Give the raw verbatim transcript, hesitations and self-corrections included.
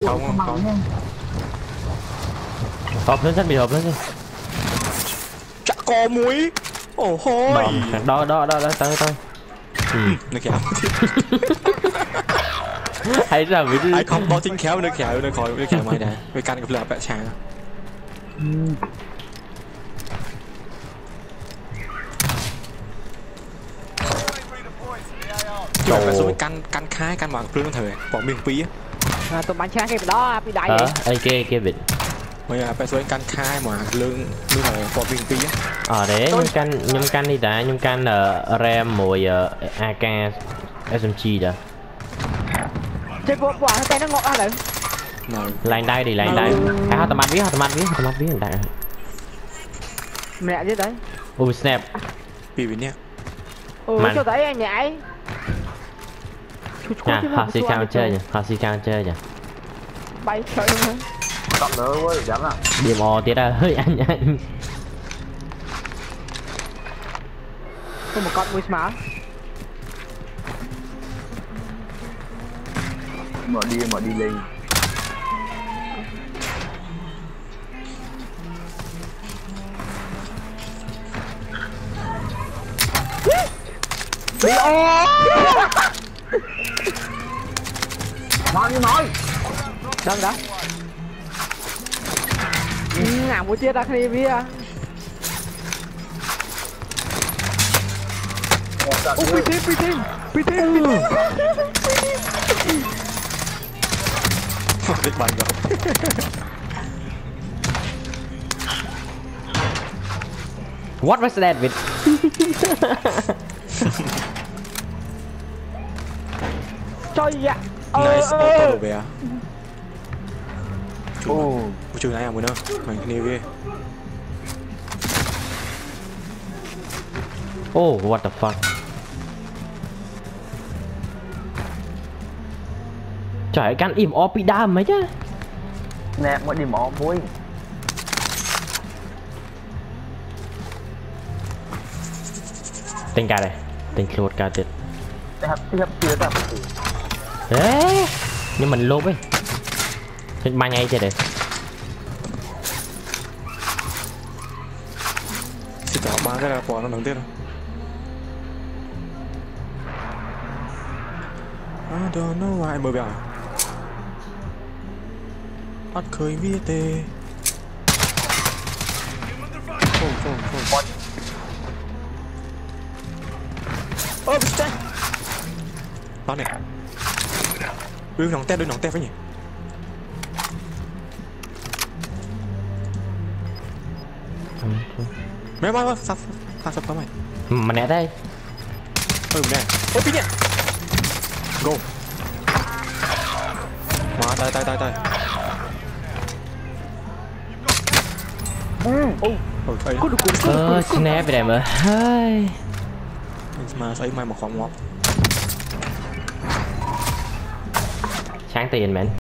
không không hộp lên sách bị hộp lên đi chả có muối ồ hôi đó đó đó đó tới tới nó khéo hay ra bị ai không có chính khéo nó khéo nó khỏi nó khéo mày nè với căn gặp lợp bẹ chả trời phải xuống căn căn khai căn bằng phương thời bỏ miếng phí à tụi bạn trang cái đó bị đại ờ ai kia kia bị bây giờ phải xuống căn khai mà lương lương thời bỏ miếng phí ờ để nhung căn nhung căn đi đã nhung căn là ram mùi a ca ét em giê đã chơi bộ quả tay nó ngọt à đấy lành đây đi lành đây à tao mắt biết tao mắt biết tao mắt biết hiện tại mẹ chứ đấy ui snap vì vì nhé ừ cho thấy anh nhảy nha họ xì cao chơi nhỉ họ xì cao chơi nhỉ bay chơi luôn hả Cộng nữa quá dám à điểm o tiết ra hơi anh anh có một con mùi smart mở đi mở đi lên đi ô nói như nói đâu đó ngả một chiếc ra khi bia ui pi tim pi tim pi tim biết bắn rồi what was that with trời ạ nice auto về à ô chú này à muốn đâu mình đi về oh what the fuck trời căn im o bị đam mấy chứ nè mới đi mỏ muối tình cả đây tình lột cả tuyệt để hấp hấp chưa ta đấy nhưng mình lốp ấy ba ngay chơi đây chỉ tao ba cái là bỏ nó đầu tiên I don't know why mời bèo bắt khơi vi tê không không không ơ bị chết đó này đôi nòng tép đôi nòng tép với nhỉ mẹ ba ba sao sao sao mày mà nè đây ừ nè ôi pin nè go mà tay tay tay tay ừ ô ừ thấy ờ snap về đây mà hơi mà thấy mai một khoảng ngọt sáng tiền mẹ